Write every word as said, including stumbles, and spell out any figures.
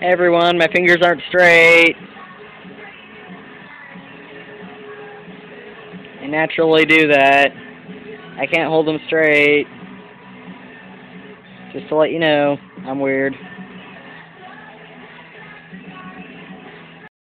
Hey everyone, my fingers aren't straight. I naturally do that. I can't hold them straight. Just to let you know, I'm weird.